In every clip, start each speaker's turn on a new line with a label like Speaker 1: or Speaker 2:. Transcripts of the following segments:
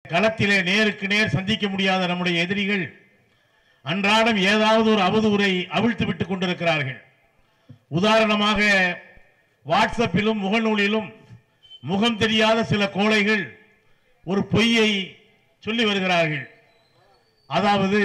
Speaker 1: களத்திலே நேருக்கு நேர் சந்திக்க முடியாத நம்முடைய எதிரிகள் அன்றாடம் ஏதாவது ஒரு அவதூறை அவிழ்த்து விட்டுக் கொண்டிருக்கிறார்கள். உதாரணமாக வாட்ஸ்அப்பிலும் முகநூலிலும் முகம் தெரியாத சில கோழைகள் ஒரு பொய்யை சொல்லி வருகிறார்கள். அதாவது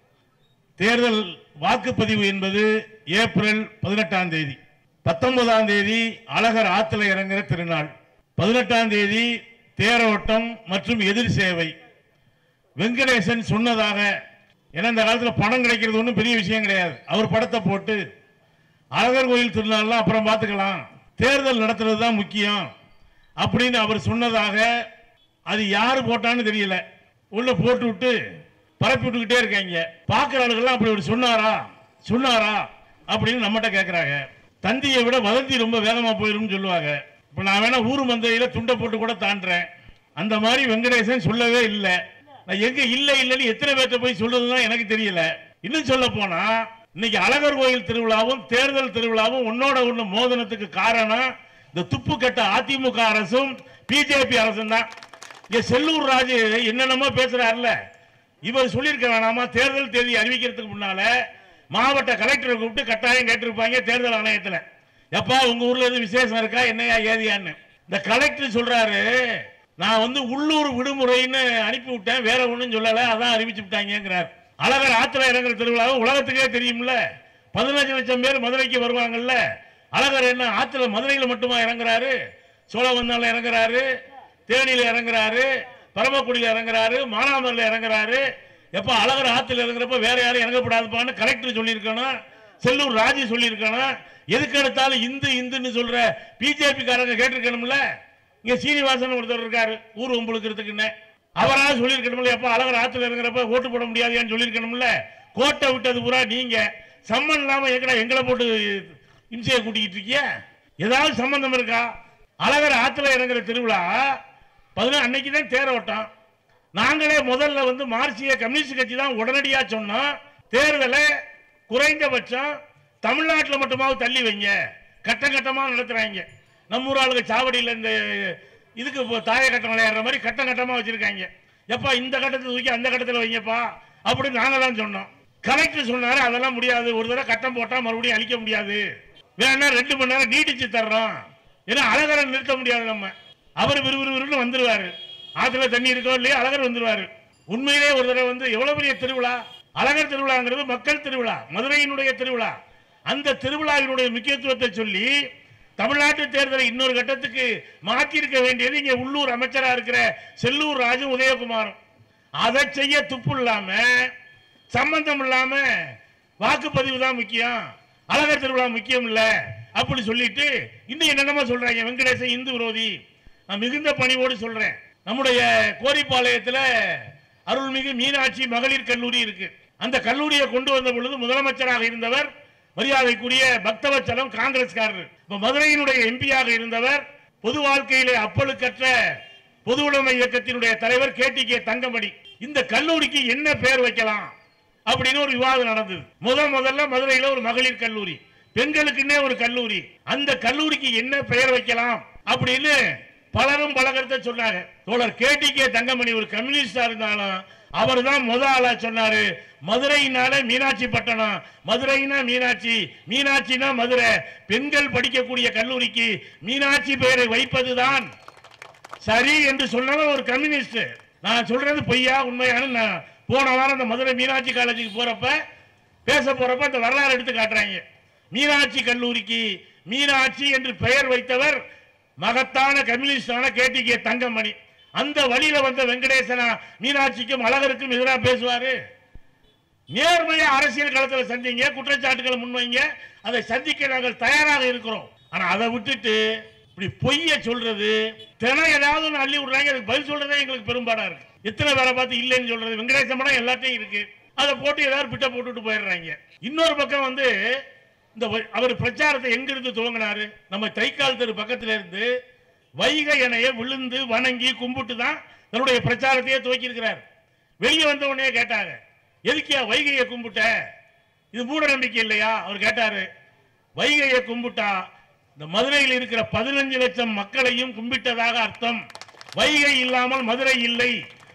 Speaker 1: தேர்தல் வாக்குப்பதிவு என்பது ஏப்ரல் 18ஆம் தேதி, 19ஆம் தேதி அழகர் ஆத்துல இறங்குற திருநாள், 18ஆம் தேதி தேரோட்டம் மற்றும் எதிர் சேவை. வெங்கடேசன் சொன்னதாக, ஏன்னா இந்த காலத்தில் பணம் கிடைக்கிறது ஒன்றும் பெரிய விஷயம் கிடையாது, அவர் படத்தை போட்டு அழகர் கோயில் திருநாள்லாம் அப்புறம் பார்த்துக்கலாம், தேர்தல் நடத்துறது தான் முக்கியம் அப்படின்னு அவர் சொன்னதாக அது யாரு போட்டான்னு தெரியல, உள்ள போட்டு விட்டு பரப்பி விட்டுக்கிட்டே இருக்காங்க. பார்க்குற ஆளுகள்லாம் அப்படி ஒரு சொன்னாரா அப்படின்னு நம்மகிட்ட கேட்குறாங்க. தந்தியை விட வதந்தி ரொம்ப வேகமாக போயிடும் சொல்லுவாங்க. இப்போ நான் வேணா ஊர் மந்தையில் துண்டை போட்டு கூட தாண்டுறேன். அந்த மாதிரி வெங்கடேசன் சொல்லவே இல்லை. நான் எங்க இல்லைன்னு எத்தனை பேர்த்த போய் சொல்றதுதான் எனக்கு தெரியல. இன்னும் சொல்ல போனா இன்னைக்கு அழகர் கோயில் திருவிழாவும் தேர்தல் திருவிழாவும் ஒன்னோட ஒண்ணு மோதனத்துக்கு காரணம் இந்த துப்பு கட்ட அதிமுக அரசும் பிஜேபி அரசும் தான். இங்க செல்லூர் ராஜு என்னென்னமோ பேசுறாருல, இவர் சொல்லியிருக்க வேணாமா, தேர்தல் தேதி அறிவிக்கிறதுக்கு முன்னால மாவட்ட கலெக்டரை கூப்பிட்டு கட்டாயம் கேட்டிருப்பாங்க தேர்தல் ஆணையத்தில், எப்பா உங்க ஊர்ல இருந்து விசேஷம் இருக்கா என்னையா ஏதியான்னு. இந்த கலெக்டர் சொல்றாரு, நான் உள்ளூர் விடுமுறைன்னு அனுப்பி விட்டேன், வேற ஒன்றும் சொல்லல, அதான் அறிவிச்சு விட்டாங்கிறார். அழகர் ஆத்துல இறங்குற திருவிழாவை உலகத்துக்கே தெரியும்ல, 15 லட்சம் பேர் மதுரைக்கு வருவாங்கல்ல. அழகர் என்ன ஆத்துல மதுரையில் மட்டுமா இறங்குறாரு, சோழவந்தால இறங்குறாரு, தேனியில இறங்குறாரு, பரமக்குடியில் இறங்குறாரு, மானாமரில் இறங்குறாரு. எப்ப அழகர் ஆத்துல இறங்குறப்ப வேற யாரும் இறங்கப்படாதுப்பான்னு கலெக்டர் சொல்லியிருக்கணும், செல்லூர் ராஜு சொல்லியிருக்கணும். எதுக்கு எடுத்தாலும் இந்துன்னு சொல்ற பிஜேபி காரங்க கேட்டிருக்கணும்ல. இங்க சீனிவாசன் ஒருத்தர் இருக்காரு ஊர் உங்களுக்குன்னு, அவராக சொல்லியிருக்கணும்ல, எப்ப அழகர் ஆத்துல இறங்குறப்ப ஓட்டு போட முடியாதுன்னு சொல்லியிருக்கணும்ல. கோட்டை விட்டது பூரா நீங்க, சம்மன் இல்லாம எங்களை போட்டு இம்சையை கூட்டிக்கிட்டு இருக்கிய, ஏதாவது சம்பந்தம் இருக்கா? அழகர் ஆத்துல இறங்குற திருவிழா 14 அன்னைக்கு தான் தேரோட்டம். நாங்களே முதல்ல மார்க்சிய கம்யூனிஸ்ட் கட்சி தான் உடனடியா சொன்னோம், தேர்தலை குறைந்தபட்சம் தமிழ்நாட்டில் மட்டுமாவது தள்ளி வைங்க, கட்டம் கட்டமா நடத்துறாங்க. நம்ம ஊர் ஆளுங்க சாவடியில் இந்த இதுக்கு தாய கட்டம் விளையாடுற மாதிரி கட்டம் கட்டமா வச்சிருக்காங்க. எப்பா இந்த கட்டத்தை தூக்கி அந்த கட்டத்தில் வைங்கப்பா அப்படின்னு நாங்க தான் சொன்னோம். கலெக்டர் சொன்னாரு அதெல்லாம் முடியாது, ஒரு தடவை கட்டம் போட்டா மறுபடியும் அழிக்க முடியாது, வேணா 2 மணி நேரம் நீட்டிச்சு தர்றோம், ஏன்னா அழகரை நிறுத்த முடியாது. நம்ம அவர் விறுவிறுன்னு வந்துருவாரு, ஆத்துல தண்ணி இருக்கோ இல்லையா அழகர் வந்துருவாரு. உண்மையிலே ஒரு தடவை எவ்வளவு பெரிய திருவிழா, அழகர் திருவிழாங்கிறது மக்கள் திருவிழா, மதுரையினுடைய திருவிழா. அந்த திருவிழாவினுடைய முக்கியத்துவத்தை சொல்லி தமிழ்நாட்டு தேர்தலை இன்னொரு கட்டத்துக்கு மாற்றிருக்க வேண்டியது இங்க உள்ளூர் அமைச்சரா இருக்கிற செல்லூர் ராஜு உதயகுமாரும். அதை செய்ய துப்பு இல்லாம, சம்பந்தம் இல்லாம வாக்குப்பதிவு தான் முக்கியம், அழகர் திருவிழா முக்கியம் இல்ல அப்படி சொல்லிட்டு இன்னும் என்னென்னமோ சொல்றாங்க. வெங்கடேசன் இந்து விரோதி. நான் மிகுந்த பணிவோடு சொல்றேன், நம்முடைய கோரிப்பாளையத்தில் அருள்மிகு மீனாட்சி மகளிர் கல்லூரி இருக்கு. அந்த கல்லூரியை கொண்டு வந்த பொழுது முதலமைச்சராக இருந்தவர் மரியாதைக்குரிய பக்தவச்சலம் காங்கிரஸ்காரர், மதுரையினுடைய எம்பியாக இருந்தவர், பொது வாழ்க்கையிலே அப்பழுக்கற்ற பொது உடைமை இயக்கத்தினுடைய தலைவர் KTK தங்கமணி. இந்த கல்லூரிக்கு என்ன பெயர் வைக்கலாம் அப்படின்னு ஒரு விவாதம் நடந்தது. முதல்ல மதுரையில் ஒரு மகளிர் கல்லூரி, பெண்களுக்குன்னே ஒரு கல்லூரி, அந்த கல்லூரிக்கு என்ன பெயர் வைக்கலாம் அப்படின்னு பலரும் பல கருத்தை சொன்னாங்க. தோழர் KTK தங்கமணி ஒரு கம்யூனிஸ்டா இருந்தாலும் அவர் தான் ஆளா சொன்னாரு, மதுரையினால மீனாட்சி பட்டணம், மதுரைனா மீனாட்சி, மீனாட்சினா மதுரை, பெண்கள் படிக்கக்கூடிய கல்லூரிக்கு மீனாட்சி பெயரை வைப்பதுதான் சரி என்று சொன்னவர் ஒரு கம்யூனிஸ்ட். நான் சொல்றது பொய்யா உண்மையான, நான் போன வாரம் அந்த மதுரை மீனாட்சி காலேஜுக்கு பேச போறப்ப அந்த வரலாறு எடுத்து காட்டுறாங்க. மீனாட்சி கல்லூரிக்கு மீனாட்சி என்று பெயர் வைத்தவர் மகத்தான கம்யூனிஸ்டான KTK தங்கமணி. அந்த வழியில வந்த வெங்கடேசனா மீனாட்சிக்கும் அழகருக்கும் எதிராக பேசுவாரு? நேர்மையா அரசியல் களத்தில் சந்திங்க, குற்றச்சாட்டுகளை முன்வைங்க, அதை சந்திக்க நாங்கள் தயாராக இருக்கிறோம். ஆனா அதை விட்டுட்டு இப்படி பொய்ய சொல்றது, தினம் ஏதாவது அள்ளி விடுறாங்க, அதுக்கு பதில் சொல்றதே எங்களுக்கு பெரும்பாடா இருக்கு. எத்தனை பேரை பார்த்து இல்லைன்னு சொல்றது, வெங்கடேசன் படம் எல்லாத்தையும் இருக்கு, அதை போட்டு ஏதாவது பிட்ட போட்டுட்டு போயிடுறாங்க. இன்னொரு பக்கம் இந்த அவர் பிரச்சாரத்தை எங்கிருந்து துவங்கினாரு, நம்ம தைக்கால் தெரு பக்கத்துல இருந்து வைகை அணையை விழுந்து வணங்கி கும்பிட்டு தான் தன்னுடைய பிரச்சாரத்தையே துவக்கி இருக்கிறார். வெளியே வந்த உடனே கேட்டாங்க, எதுக்கியா வைகையை கும்பிட்ட, இது மூட நம்பிக்கை இல்லையா? அவர் கேட்டாரு. வைகையை கும்பிட்டா இந்த மதுரையில் இருக்கிற 15 லட்சம் மக்களையும் கும்பிட்டதாக அர்த்தம். வைகை இல்லாமல் மதுரை இல்லை,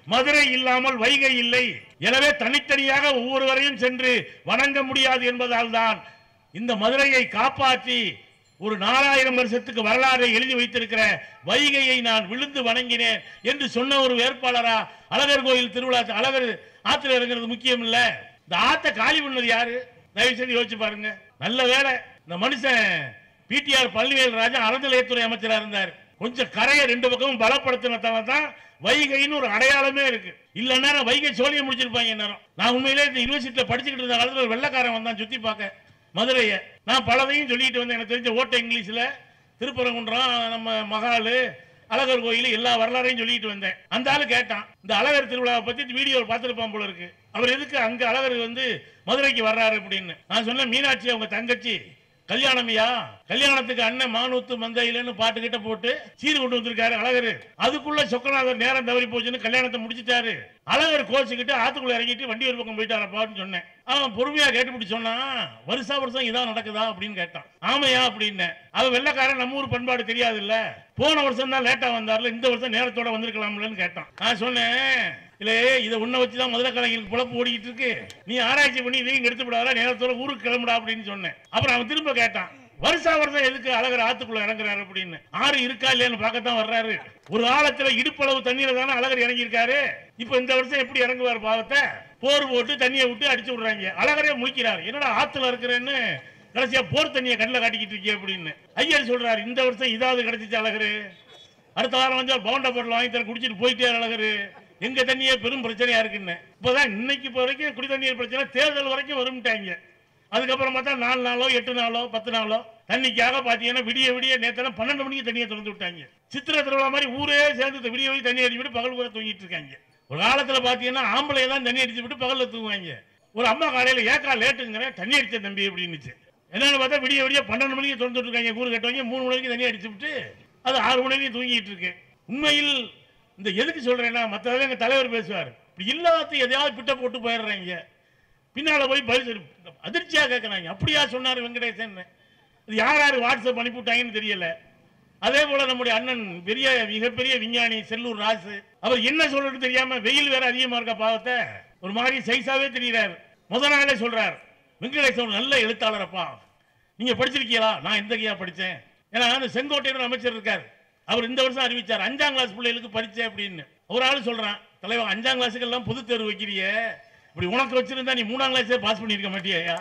Speaker 1: மதுரை இல்லாமல் வைகை இல்லை. எனவே தனித்தனியாக ஒவ்வொருவரையும் சென்று வணங்க முடியாது என்பதால் தான் இந்த மதுரையை காப்பாற்றி ஒரு 4000 வருஷத்துக்கு வரலாறை எழுதி வைத்திருக்கிற வைகையை நான் விழுந்து வணங்கினேன் என்று சொன்ன ஒரு வேட்பாளரா அழகர் கோயில் திருவிழா அழகர் ஆத்துல இறங்குறது முக்கியம் இல்ல. இந்த ஆத்த காலி பண்ணது யாரு? தயவு செய்து யோசிச்சு பாருங்க. நல்ல வேலை இந்த மனுஷன் பிடிஆர் பழனிவேல் ராஜா அறநிலையத்துறை அமைச்சரா இருந்தார். கொஞ்சம் கரையை 2 பக்கமும் பலப்படுத்தினதால தான் வைகைன்னு ஒரு அடையாளமே இருக்கு. இல்லன்னா வைகை சோழியை முடிச்சிருப்பாங்க நேரம். நான் உண்மையிலே இந்த யூனிவர்சிட்டியில படிச்சுக்கிட்டு இருந்த காலத்துல ஒரு வெள்ளக்காரன் வந்தான் சுத்தி பார்க்க மதுரையை. நான் பலதையும் சொல்லிட்டு வந்தேன். எனக்கு தெரிஞ்ச ஓட்ட இங்கிலீஷ்ல திருப்பரங்குன்றம், நம்ம மகாலு, அழகர் கோயில் எல்லா வரலாறையும் சொல்லிட்டு வந்தேன். அந்த ஆளு கேட்டான், இந்த அழகர் திருவிழாவை பத்தி வீடியோ பார்த்திருப்பான் போல இருக்கு, அவர் எதுக்கு அங்க அழகர் மதுரைக்கு வர்றாரு அப்படின்னு. நான் சொன்னேன், மீனாட்சி அவங்க தங்கச்சி கல்யாணம்யா, கல்யாணத்துக்கு அண்ணன் மானூத்து மந்தையிலன்னு பாட்டு கிட்ட போட்டு சீர் கொண்டு வந்திருக்காரு அழகர். அதுக்குள்ள சொக்கநாதர் நேரம் தவறி போச்சுன்னு கல்யாணத்தை முடிச்சிட்டாரு. அழகர் கோச்சுக்கிட்டு ஆத்துக்குள்ள இறங்கிட்டு வண்டி ஒரு பக்கம் போயிட்டாரப்பான்னு சொன்னேன். அவன் பொறுமையா கேட்டுப்பிட்டு சொன்னான், வருஷா வருஷம் இதான் நடக்குதா அப்படின்னு கேட்டான். ஆமையா அப்படின்னு. அவன் வெள்ளக்காரன் நம்ம ஊர் பண்பாடு தெரியாது இல்ல, போன வருஷம் தான் லேட்டா வந்தார்ல, இந்த வருஷம் நேரத்தோட வந்திருக்கலாம்லன்னு கேட்டான். நான் சொன்னேன், இல்ல இதை உன்னை வச்சுதான் முதல கலைஞருக்கு புழப்பு ஓடிக்கிட்டு இருக்கு, நீ ஆராய்ச்சி பண்ணி இதையும் எடுத்து விடாத, நேரத்தோட ஊருக்கு கிளம்புடா அப்படின்னு சொன்னேன். அப்புறம் அவன் திரும்ப கேட்டான், வருஷா வருஷம் எதுக்கு அழகர் ஆத்துக்குள்ள இறங்குறாரு அப்படின்னு. ஆறு இருக்கா இல்லையான்னு பார்க்கத்தான் வர்றாரு. ஒரு காலத்துல இடுப்பளவு தண்ணீரை தானே அழகர் இறங்கி இருக்காரு. இப்ப இந்த வருஷம் எப்படி இறங்குவார் பாவத்தை? போர் போட்டு தண்ணியை விட்டு அடிச்சு விடுறாங்க. அழகரே முழிக்கிறார், என்னடா ஆத்துல இருக்கிறேன்னு கடைசியா போர் தண்ணியை கண்ணில் காட்டிக்கிட்டு இருக்கே அப்படின்னு. ஐயர் சொல்றாரு, இந்த வருஷம் இதாவது கிடைச்சிச்சு அழகரு, அடுத்த வாரம் வந்து பவுண்டா பொருள் வாங்கி தர குடிச்சிட்டு போயிட்டே அழகரு, எங்க தண்ணியே பெரும் பிரச்சனையா இருக்குன்னு. இப்பதான் இன்னைக்கு வரைக்கும் குடி தண்ணீர் பிரச்சனை தேர்தல் வரைக்கும் வரும்ட்டாங்க. அதுக்கப்புறம் பார்த்தா 4 நாளோ 8 நாளோ 10 நாளோ தண்ணிக்காக பாத்தீங்கன்னா விடிய விடிய நேத்தெல்லாம் 12 மணிக்கு தண்ணியை திறந்து விட்டாங்க. சித்திரை திருவிழா மாதிரி ஊரே சேர்ந்து விடிய விடிய தண்ணி அடிச்சு விட்டு பகல் கூட தூங்கிட்டு இருக்காங்க. ஒரு காலத்துல பாத்தீங்கன்னா ஆம்பளை தான் தண்ணி அடிச்சு விட்டு பகல்ல தூங்குவாங்க. ஒரு அம்மா காலையில ஏக்கா லேட்டுங்கிற தண்ணி அடிச்ச தம்பி அப்படின்னுச்சு. என்னன்னு பார்த்தா விடிய விடிய 12 மணிக்கு திறந்துட்டு இருக்காங்க. கூறு கட்டுவாங்க, 3 மணிக்கு தண்ணி அடிச்சு விட்டு அது 6 மணிக்கு தூங்கிட்டு இருக்கு. உண்மையில் இந்த எதுக்கு சொல்றேன்னா, மற்றவங்க எங்க தலைவர் பேசுவார், இப்படி இல்லாத எதையாவது பிட்ட போட்டு போயிடுறாங்க, பின்னால போய் பதில் அதிர்ச்சியா கேட்கறாங்க. அப்படியா சொன்னாரு வெங்கடேசன்? யார் யார் வாட்ஸ்அப் அனுப்பிவிட்டாங்கன்னு தெரியல. அதே போல நம்முடைய அண்ணன் மிகப்பெரிய விஞ்ஞானி செல்லூர் ராசு, அவர் என்ன சொல்றது தெரியாம, வெயில் வேற அதிகமா இருக்க பாவத்தை ஒரு மாதிரி சைஸாவே தெரிகிறார். முதல் நாளே சொல்றார், வெங்கடேசன் நல்ல எழுத்தாளரப்பா, நீங்க படிச்சிருக்கீங்களா? நான் எந்த கையா படிச்சேன். ஏன்னா செங்கோட்டையர் அமைச்சர் இருக்காரு, அவர் இந்த வருஷம் அறிவிச்சார் 5ஆம் கிளாஸ் பிள்ளைகளுக்கு பரிச்சை அப்படின்னு. ஒரு ஆள் சொல்றான், தலைவர் 5ஆம் கிளாஸுக்கு எல்லாம் பொது தேர்வு வைக்கிறிய, இப்படி உனக்கு வச்சிருந்தா நீ 3ஆம் கிளாஸே பாஸ் பண்ணிருக்க மாட்டியா?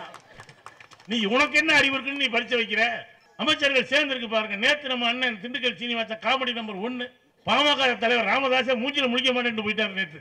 Speaker 1: நீ உனக்கு என்ன அறிவு இருக்குன்னு நீ பரிச்சை வைக்கிற? அமைச்சர்கள் சேர்ந்து இருக்கு பாருங்க. நேற்று நம்ம அண்ணன் திண்டுக்கல் சீனிவாசன் காமெடி நம்பர் 1 பாமக தலைவர் ராமதாச மூஞ்சில முழிக்க மாட்டேன்னு போயிட்டார் நேற்று.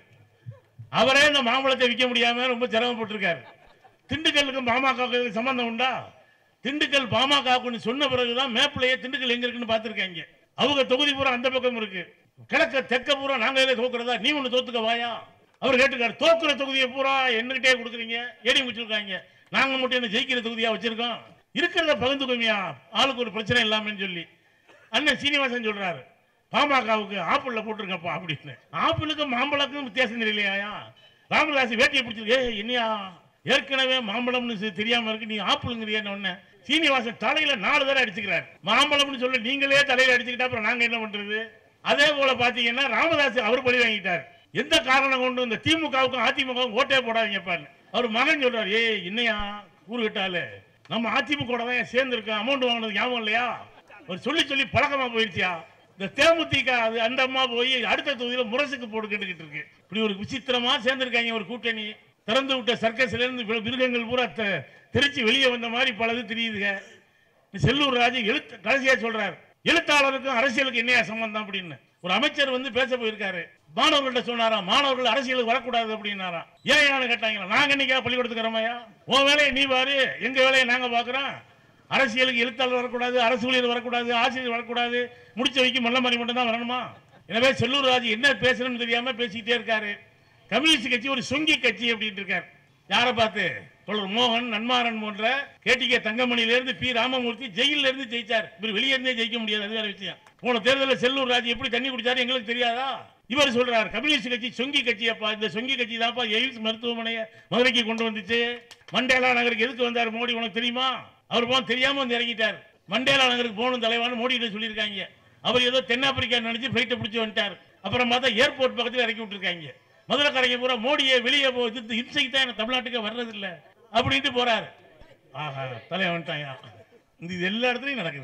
Speaker 1: அவரே இந்த மாம்பழத்தை விற்க முடியாம ரொம்ப சிரமப்பட்டிருக்காரு. திண்டுக்கலுக்கும் பாமக சம்பந்தம் உண்டா? திண்டுக்கல் பாமக சொன்ன பிறகுதான் மேப்பிளையே திண்டுக்கல் எங்க இருக்குன்னு பாத்துருக்காங்க. அவங்க தொகுதி பூரா அந்த பக்கம் இருக்கு, கிழக்க தெற்க பூரா நாங்களே தோக்குறதா, நீ ஒண்ணு தோத்துக்க வாயா. அவர் கேட்டுக்காரு, தோக்குற தொகுதியை பூரா என்னகிட்டே கொடுக்குறீங்க, ஏடி வச்சிருக்காங்க, நாங்க மட்டும் என்ன ஜெயிக்கிற தொகுதியா வச்சிருக்கோம், இருக்கிறத பகிர்ந்துக்கோமியா, ஆளுக்கு ஒரு பிரச்சனை இல்லாமன்னு சொல்லி அண்ணன் சீனிவாசன் சொல்றாரு, பாமகவுக்கு ஆப்பிள்ல போட்டிருக்கப்பா அப்படின்னு. ஆப்பிளுக்கும் மாம்பழக்கும் வித்தியாசம் தெரியலையா? ராமதாஸ் வேட்டியை பிடிச்சிருக்கு, என்னையா ஏற்கனவே மாம்பழம்னு தெரியாம இருக்கு, நீ ஆப்பிளுங்கிறியன்னு ஒண்ணு. சீனிவாசன் தலையில 4 தடவை அடிச்சுக்கிறார். மாம்பழம்னு சொல்லி நீங்களே தலையில அடிச்சுக்கிட்டா அப்புறம் நாங்க என்ன பண்றது? அதே போல பாத்தீங்கன்னா ராமதாஸ் அவர் பழி வாங்கிட்டார். எந்த காரணம் கொண்டு இந்த திமுகவுக்கும் அதிமுகவும் ஓட்டே போடாதீங்கப்பா. அவர் மகன் சொல்றாரு, ஏய் என்னையா ஊரு கிட்டாலு, நம்ம அதிமுக தான் சேர்ந்து இருக்கோம், அமௌண்ட் வாங்கினது ஞாபகம் இல்லையா? அவர் சொல்லி சொல்லி பழக்கமா போயிடுச்சியா? இந்த தேமுதிக அது அந்த அம்மா போய் அடுத்த தொகுதியில முரசுக்கு போட்டு கேட்டுக்கிட்டு இருக்கு. இப்படி ஒரு விசித்திரமா சேர்ந்திருக்காங்க ஒரு கூட்டணி. திறந்து விட்ட சர்க்கஸ்ல இருந்து மிருகங்கள் பூரா திருச்சி வெளியே வந்த மாதிரி பலது தெரியுதுங்க. செல்லூர் ராஜு கடைசியா சொல்றாரு, எழுத்தாளருக்கும் அரசியலுக்கு என்னையா சம்பந்தம் அப்படின்னு. ஒரு அமைச்சர் பேச போயிருக்காரு, மாணவர்கள்ட்ட சொன்னாரா, மாணவர்கள் அரசியலுக்கு வரக்கூடாது அப்படின்னாரா. ஏன் கேட்டாங்களா, நாங்க என்னைக்கா பள்ளிக்கூடத்துக்கு வரமையா, உன் வேலையை நீ பாரு, எங்க வேலையை நாங்க பாக்குறோம். அரசியலுக்கு எழுத்தாளர் வரக்கூடாது, அரசு ஊழியர் வரக்கூடாது, ஆசிரியர் வரக்கூடாது, முடிச்ச வைக்கும் மல்ல மாதிரி மட்டும் தான் வரணுமா? எனவே செல்லூர் ராஜு என்ன பேசணும்னு தெரியாம பேசிக்கிட்டே இருக்காரு. கம்யூனிஸ்ட் கட்சி ஒரு சொங்கி கட்சி அப்படின்னு இருக்காரு. யாரை பார்த்து? தொடர் மோகன், நன்மாரன் போன்ற கேடிகே தங்கமணியில இருந்து பி ராமமூர்த்தி ஜெயில இருந்து ஜெயிச்சார். இவர் வெளியே இருந்தே ஜெயிக்க முடியாது, அது வேற விஷயம். போன தேர்தலில் செல்லூர் ராஜு எப்படி தண்ணி குடிச்சாரு எங்களுக்கு தெரியாதா? இவர் சொல்றாரு, கம்யூனிஸ்ட் கட்சி சொங்கி கட்சியப்பா, இந்த சொங்கி கட்சி தான்ப்பா எய்ம்ஸ் மருத்துவமனையை மதுரைக்கு கொண்டு வந்துச்சு. மண்டேலா நகருக்கு எதுக்கு வந்தார் மோடி உனக்கு தெரியுமா? அவர் போன தெரியாம வந்து இறங்கிட்டார். மண்டேலா நகருக்கு போகணும் தலைவான்னு மோடி கிட்ட சொல்லியிருக்காங்க. அவர் ஏதோ தென்னாப்பிரிக்கா நினைச்சு பிளைட்டை பிடிச்சி வந்துட்டார். அப்புறம் பார்த்தா ஏர்போர்ட் பக்கத்தில் இறக்கி விட்டுருக்காங்க. மதுரைக்காரங்க பூரா மோடியை வெளியே இன்சைக்கு தான் தமிழ்நாட்டுக்கு வர்றது இல்லை அப்படின்ட்டு போறாரு. ஆஹா தலையை வந்துட்டாங்க. இது எல்லா இடத்துலையும் நடக்குது.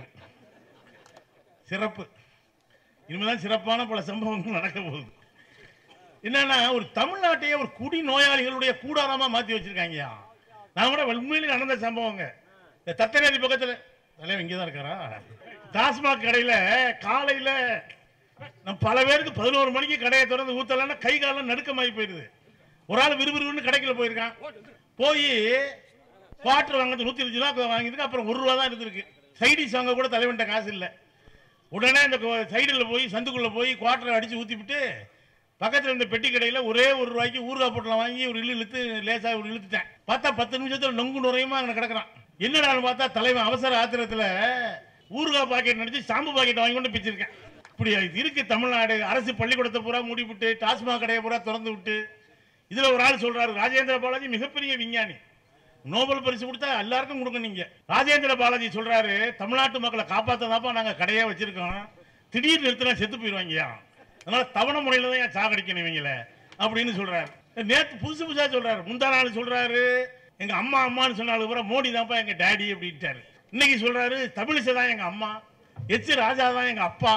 Speaker 1: சிறப்பு. இனிமேதான் சிறப்பான பல சம்பவங்கள் நடக்க போகுது. என்னன்னா ஒரு தமிழ்நாட்டையே ஒரு குடி நோயாளிகளுடைய கூடாரமா மாத்தி வச்சிருக்காங்க. நான் கூட உண்மையிலே நடந்த சம்பவங்க. இந்த தத்தநேரி பக்கத்துல தலைவர் இங்கதான் இருக்காரா, டாஸ்மாக் கடையில காலையில நம்ம பல பேருக்கு 11 மணிக்கு கடையை திறந்து ஊத்தலன்னா கை காலம் நடுக்கமாகி போயிருது. ஒரு ஆள் விறுவிறுன்னு கடைக்குள்ள போயிருக்கான். போய் குவார்டர் வாங்க 120 ரூபா வாங்கிருக்கு. அப்புறம் 1 ரூபா தான் இருந்திருக்கு. சைடிஸ் வாங்க கூட தலைவன்ட்ட காசு இல்லை. உடனே இந்த சைடில் போய் சந்துக்குள்ள போய் குவார்டரை அடிச்சு ஊத்திவிட்டு பக்கத்தில் இருந்த பெட்டி கடையில் ஒரே 1 ரூபாய்க்கு ஊறுகாய் பொட்டலம் வாங்கி ஒரு இழுத்து லேசாக ஒரு இழுத்துட்டேன். பார்த்தா 10 நிமிஷத்தில் நொங்கு நுறையுமா அங்கே கிடக்குறான். என்னடான்னு பார்த்தா தலைவன் அவசர ஆத்திரத்தில் ஊறுகாய் பாக்கெட் நினைச்சு சாம்பு பாக்கெட் வாங்கி கொண்டு பிச்சிருக்கேன். இப்படி இருக்கு தமிழ்நாடு. அரசு பள்ளிக்கூடத்தை பூரா மூடி விட்டு டாஸ்மாக் கடையை பூரா திறந்து விட்டு இதுல ஒரு ஆள் சொல்றாரு, ராஜேந்திர பாலாஜி மிகப்பெரிய விஞ்ஞானி, நோபல் பரிசு கொடுத்தா எல்லாருக்கும் கொடுங்க. நீங்க ராஜேந்திர பாலாஜி சொல்றாரு, தமிழ்நாட்டு மக்களை காப்பாத்ததாப்பா நாங்க கடையே வச்சிருக்கோம், திடீர்னு நிறுத்தினா செத்து போயிருவாங்க, அதனால தவணை முறையில தான் சாகடிக்கணும் இவங்கள அப்படின்னு சொல்றாரு. நேற்று புதுசா சொல்றாரு. முந்தா நாள் சொல்றாரு எங்க அம்மா அம்மான்னு சொன்னாலும் கூட மோடி தான்ப்பா எங்க டேடி அப்படின்ட்டாரு. இன்னைக்கு சொல்றாரு தமிழிசை தான் எங்க அம்மா, எச் ராஜா தான் எங்க அப்பா,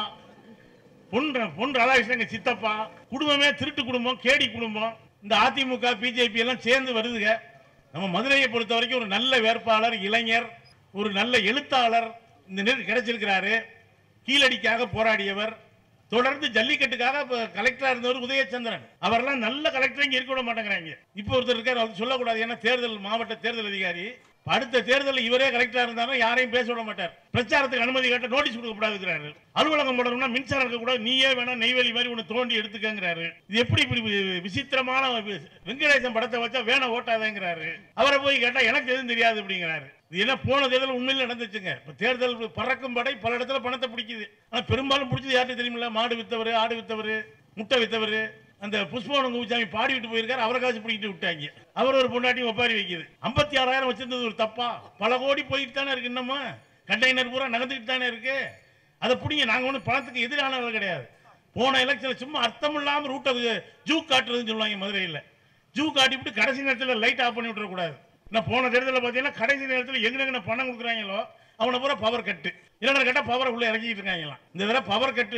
Speaker 1: பொன் ராதாகிருஷ்ணன் எங்க சித்தப்பா, குடும்பமே திருட்டு குடும்பம், கேடி குடும்பம். இந்த அதிமுக பிஜேபி எல்லாம் சேர்ந்து வருதுங்க. நம்ம மதுரையை பொறுத்த வரைக்கும் ஒரு நல்ல வேட்பாளர், இளைஞர், ஒரு நல்ல எழுத்தாளர் இந்த நேரம் கிடைச்சிருக்கிறாரு. கீழடிக்காக போராடியவர், தொடர்ந்து ஜல்லிக்கட்டுக்காக கலெக்டரா இருந்தவர் உதயச்சந்திரன். அவரெல்லாம் நல்ல கலெக்டர் இங்க இருக்க விட மாட்டேங்கிறாங்க. இப்போ ஒருத்தர் இருக்காரு, அவர் சொல்லக்கூடாது, ஏன்னா தேர்தல் மாவட்ட தேர்தல் அதிகாரி. அடுத்த தேர்தலில் இவரே கலெக்டரா இருந்தாலும் யாரையும் பேச விட மாட்டார். பிரச்சாரத்துக்கு அனுமதி கேட்ட நோட்டீஸ் கொடுக்கக்கூடாதுங்கிறாரு. அலுவலகம் போடணும்னா மின்சாரம் இருக்கக்கூடாது, நீயே வேணா நெய்வேலி மாதிரி ஒன்று தோண்டி எடுத்துக்கங்கிறாரு. இது எப்படி இப்படி விசித்திரமான வெங்கடேசன் படத்தை வச்சா வேணா ஓட்டாதேங்கிறாரு. அவரை போய் கேட்டா எனக்கு எதுவும் தெரியாது அப்படிங்கிறாரு. இது என்ன போன தேர்தல் உண்மையில் நடந்துச்சுங்க. இப்ப தேர்தல் பறக்கும் படை பல இடத்துல பணத்தை பிடிக்குது. ஆனா பெரும்பாலும் பிடிச்சது யார்கிட்ட தெரியுமில்ல, மாடு வித்தவர், ஆடு வித்தவர், முட்டை வித்தவர். அந்த புஷ்பவனம் குவிச்சாமி பாடி விட்டு போயிருக்காரு, அவரை காசு பிடிக்கிட்டு விட்டாங்க. அவர் ஒரு பொண்டாட்டி ஒப்பாரி வைக்குது. 56,000 வச்சிருந்தது ஒரு தப்பா? பல கோடி போயிட்டு தானே இருக்கு. இன்னமும் கண்டெய்னர் பூரா நகர்ந்துட்டு தானே இருக்கு. அதை பிடிங்க. நாங்க ஒன்றும் பணத்துக்கு எதிரானவர்கள் கிடையாது. போன எலெக்ஷன் சும்மா அர்த்தம் இல்லாம ரூட்டை ஜூ காட்டுறதுன்னு சொல்லுவாங்க மதுரையில். ஜூ காட்டிவிட்டு கடைசி நேரத்தில் லைட் ஆஃப் பண்ணி விட்டுறக்கூடாது. நான் போன தேர்தலில் பார்த்தீங்கன்னா கடைசி நேரத்தில் எங்க பணம் கொடுக்குறாங்களோ அவனை பூரா பவர் கட்டு, இல்லைன்னா கேட்டால் பவரை உள்ள இறக்கிட்டு இருக்காங்களாம். இந்த தடவை பவர் கட்டு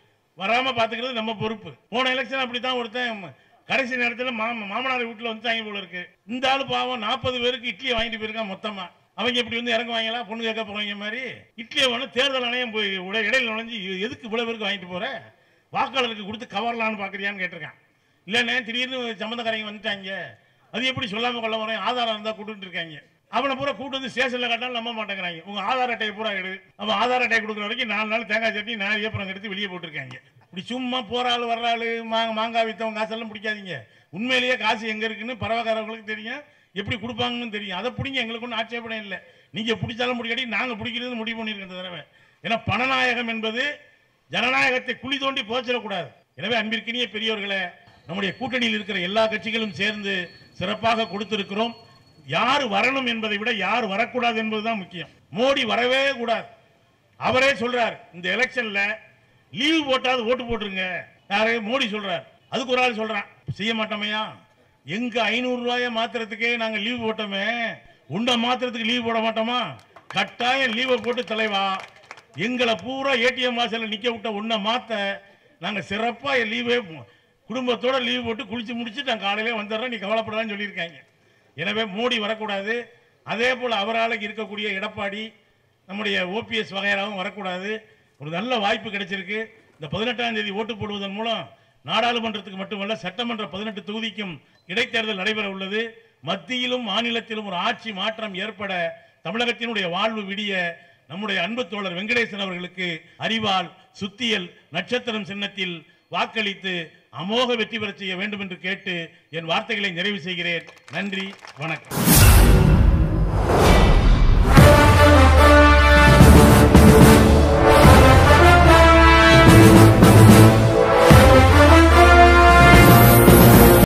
Speaker 1: வராம பாத்துக்கிறது நம்ம பொறுப்பு. போன எலெக்ஷன் அப்படித்தான் ஒருத்தன் கடைசி நேரத்தில் மாமனார் வீட்டுல வந்துட்டாங்க போல இருக்கு. இந்த ஆளு பாவம் 40 பேருக்கு இட்லியை வாங்கிட்டு போயிருக்கான் மொத்தமா. அவங்க இப்படி வந்து இறங்குவாங்களா, பொண்ணு கேட்க போறவங்க மாதிரி இட்லியை வந்து தேர்தல் ஆணையம் போய் இடையில நுழைஞ்சு எதுக்கு இவ்வளவு பேருக்கு வாங்கிட்டு போற, வாக்காளருக்கு கொடுத்து கவரலான்னு பாக்குறியான்னு கேட்டிருக்கான். இல்லைண்ணே திடீர்னு சம்பந்தக்காரங்க வந்துட்டாங்க, அது எப்படி சொல்லாம கொள்ள வரேன், ஆதாரம் இருந்தா கூட்டு இருக்காங்க. அவனை பூரா கூட்டு வந்து ஸ்டேஷன்ல காட்டாலும் நம்ப மாட்டேங்கிறாங்க. உங்க ஆதார் அட்டையை பூரா எடு. அவன் ஆதார் அட்டையை கொடுக்குற வரைக்கும் 4 நாள் தேங்காய் சட்னி 4 ஏப்பரம் எடுத்து வெளியே போட்டிருக்காங்க. இப்படி சும்மா போறாள் வர்றாள் மாங்காய் வித்தவங்க காசெல்லாம் பிடிக்காதீங்க. உண்மையிலேயே காசு எங்க இருக்குன்னு பரவாக்காரவங்களுக்கு தெரியும், எப்படி கொடுப்பாங்கன்னு தெரியும். அதை பிடிங்க, எங்களுக்கு ஒன்றும் ஆட்சேபணம் இல்லை. நீங்க பிடிச்சாலும் பிடிக்காட்டி நாங்க பிடிக்கிறது முடிவு பண்ணிருக்கோம் தடவை. ஏன்னா பணநாயகம் என்பது ஜனநாயகத்தை குழி தோண்டி புதைச்சிடக்கூடாது. எனவே அன்பிற்கினிய பெரியவர்களே, நம்முடைய கூட்டணியில் இருக்கிற எல்லா கட்சிகளும் சேர்ந்து சிறப்பாக கொடுத்திருக்கிறோம். யார் வரணும் என்பதை விட யார் வரக்கூடாது என்பதுதான் முக்கியம். மோடி வரவே கூடாது. அவரே சொல்றார், இந்த எலெக்ஷன்ல லீவு போட்டாது ஓட்டு போட்டுருங்க. யாரு? மோடி சொல்றார். அதுக்கு ஒரு ஆள் சொல்றான், செய்ய மாட்டோமையா, எங்க 500 ரூபாய மாத்திரத்துக்கே நாங்க லீவு போட்டோமே, உண்ட மாத்திரத்துக்கு லீவு போட மாட்டோமா? கட்டாயம் லீவை போட்டு தலைவா, எங்களை பூரா ஏடிஎம் வாசல்ல நிக்க விட்ட உன்னை மாத்த நாங்க சிறப்பா லீவே குடும்பத்தோட லீவு போட்டு குளிச்சு முடிச்சு நான் காலையிலே வந்துடுறேன், நீ கவலைப்படான்னு சொல்லியிருக்காங்க. எனவே மோடி வரக்கூடாது. அதே போல அவரால் இருக்கக்கூடிய எடப்பாடி, நம்முடைய ஓபிஎஸ் வகையராகவும் வரக்கூடாது. ஒரு நல்ல வாய்ப்பு கிடைச்சிருக்கு. இந்த 18ஆம் தேதி ஓட்டு போடுவதன் மூலம் நாடாளுமன்றத்துக்கு மட்டுமல்ல சட்டமன்ற 18 தொகுதிக்கும் இடைத்தேர்தல் நடைபெற உள்ளது. மத்தியிலும் மாநிலத்திலும் ஒரு ஆட்சி மாற்றம் ஏற்பட, தமிழகத்தினுடைய வாழ்வு விடிய நம்முடைய அன்பு தோழர் வெங்கடேசன் அவர்களுக்கு அறிவால் சுத்தியல் நட்சத்திரம் சின்னத்தில் வாக்களித்து அமோக வெற்றி பெற செய்ய வேண்டும் என்று கேட்டு என் வார்த்தைகளை நிறைவு செய்கிறேன். நன்றி, வணக்கம்.